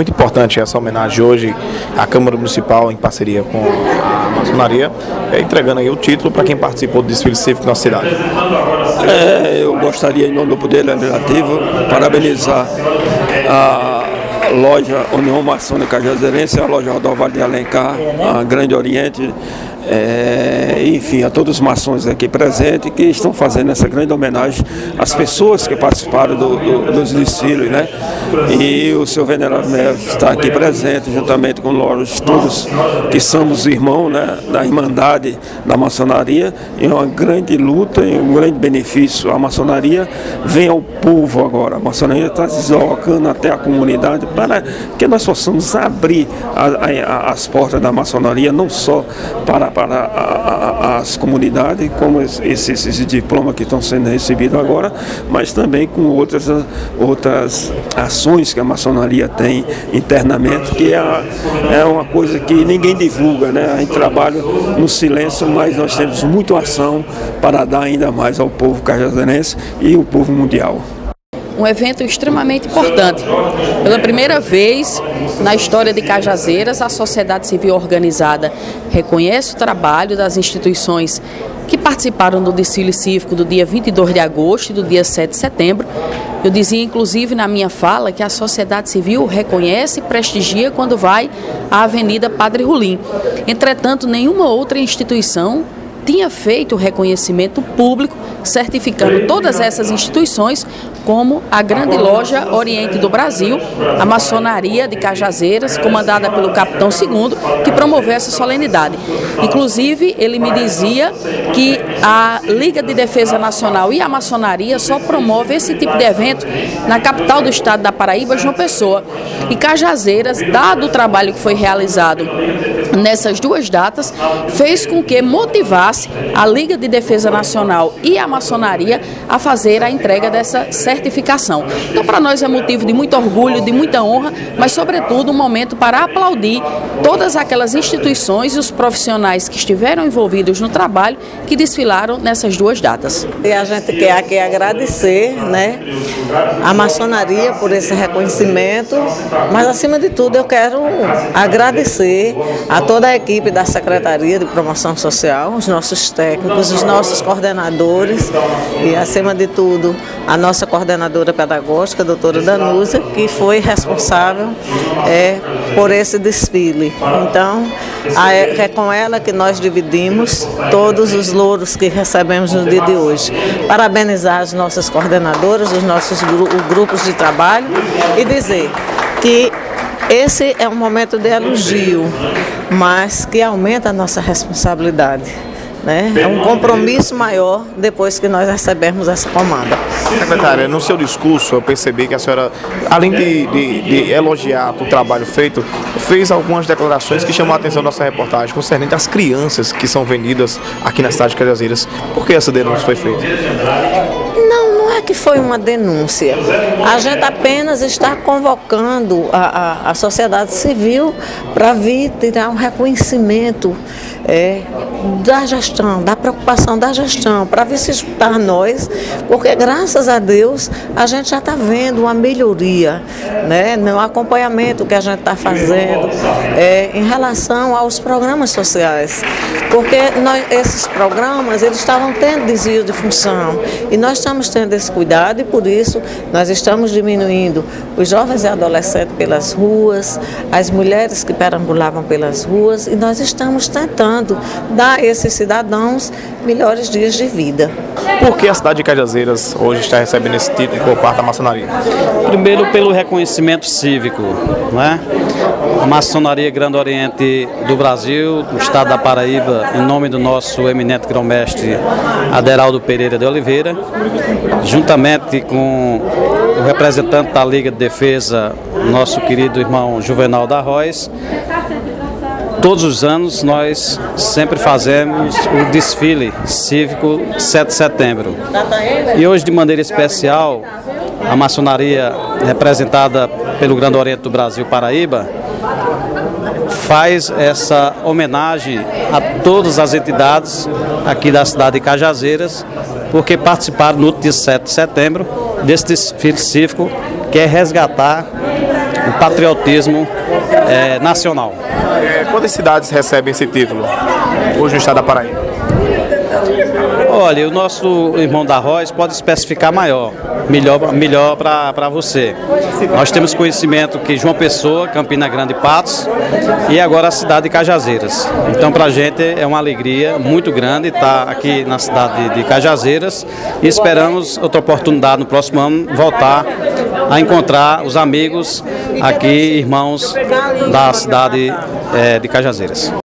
Muito importante essa homenagem hoje à Câmara Municipal, em parceria com a maçonaria, entregando aí o título para quem participou do desfile cívico na cidade. Eu gostaria, em nome do Poder Legislativo, parabenizar a loja União Maçônica Cajazeirense, a loja Rodovalho de Alencar, a Grande Oriente, enfim, a todos os maçons aqui presentes que estão fazendo essa grande homenagem às pessoas que participaram dos desfiles, né? E o seu Venerável Mestre está aqui presente, juntamente com nós todos que somos irmãos, né, da Irmandade da Maçonaria, e uma grande luta e um grande benefício. A maçonaria vem ao povo agora, a maçonaria está deslocando até a comunidade para que nós possamos abrir as portas da maçonaria, não só para as comunidades, como esses diplomas que estão sendo recebidos agora, mas também com outras ações que a maçonaria tem internamente, que é uma coisa que ninguém divulga, né? A gente trabalha no silêncio, mas nós temos muita ação para dar ainda mais ao povo cajazeirense e o povo mundial. Um evento extremamente importante. Pela primeira vez na história de Cajazeiras, a sociedade civil organizada reconhece o trabalho das instituições que participaram do desfile cívico do dia 22 de agosto e do dia 7 de setembro. Eu dizia, inclusive, na minha fala, que a sociedade civil reconhece e prestigia quando vai à Avenida Padre Rolim. Entretanto, nenhuma outra instituição tinha feito o reconhecimento público, certificando todas essas instituições como a grande loja Oriente do Brasil, a maçonaria de Cajazeiras, comandada pelo Capitão II, que promoveu essa solenidade. Inclusive, ele me dizia que a Liga de Defesa Nacional e a maçonaria só promove esse tipo de evento na capital do estado da Paraíba, João Pessoa. E Cajazeiras, dado o trabalho que foi realizado nessas duas datas, fez com que motivasse a Liga de Defesa Nacional e a maçonaria a fazer a entrega dessa certificação. Então, para nós é motivo de muito orgulho, de muita honra, mas, sobretudo, um momento para aplaudir todas aquelas instituições e os profissionais que estiveram envolvidos no trabalho que desfilaram nessas duas datas. E a gente quer aqui agradecer, né, a maçonaria por esse reconhecimento, mas, acima de tudo, eu quero agradecer a toda a equipe da Secretaria de Promoção Social, os nossos técnicos, os nossos coordenadores e, acima de tudo, a nossa coordenadora pedagógica, a doutora Danusa, que foi responsável por esse desfile. Então, é com ela que nós dividimos todos os louros que recebemos no dia de hoje. Parabenizar as nossas coordenadoras, os nossos grupos de trabalho e dizer que esse é um momento de elogio, mas que aumenta a nossa responsabilidade, né? É um compromisso maior depois que nós recebemos essa comanda. Secretária, no seu discurso eu percebi que a senhora, além de elogiar o trabalho feito, fez algumas declarações que chamam a atenção da nossa reportagem, concernente às crianças que são vendidas aqui na cidade de Cajazeiras. Por que essa denúncia foi feita? Não é que foi uma denúncia. A gente apenas está convocando a sociedade civil para vir tirar um reconhecimento da gestão, da preocupação da gestão, para vir se juntar a nós, porque graças a Deus a gente já está vendo uma melhoria, né, no acompanhamento que a gente está fazendo em relação aos programas sociais, porque esses programas eles estavam tendo desvio de função e nós estamos tendo esse cuidado e por isso nós estamos diminuindo os jovens e adolescentes pelas ruas, as mulheres que perambulavam pelas ruas e nós estamos tentando dar a esses cidadãos melhores dias de vida. Por que a cidade de Cajazeiras hoje está recebendo esse título por parte da maçonaria? Primeiro, pelo reconhecimento cívico, né? A Maçonaria Grande Oriente do Brasil, do estado da Paraíba, em nome do nosso eminente grão-mestre Aderaldo Pereira de Oliveira, juntamente com o representante da Liga de Defesa, nosso querido irmão Juvenal da Roz, todos os anos nós sempre fazemos o desfile cívico 7 de setembro. E hoje, de maneira especial, a maçonaria representada pelo Grande Oriente do Brasil, Paraíba, faz essa homenagem a todas as entidades aqui da cidade de Cajazeiras, porque participaram no dia 7 de setembro desse desfile cívico, que é resgatar um patriotismo nacional. Quantas cidades recebem esse título hoje no estado da Paraíba? Olha, o nosso irmão da Roz pode especificar melhor para você. Nós temos conhecimento que João Pessoa, Campina Grande e Patos e agora a cidade de Cajazeiras. Então, para a gente é uma alegria muito grande estar aqui na cidade de Cajazeiras e esperamos outra oportunidade no próximo ano voltar a encontrar os amigos aqui, irmãos da cidade de Cajazeiras.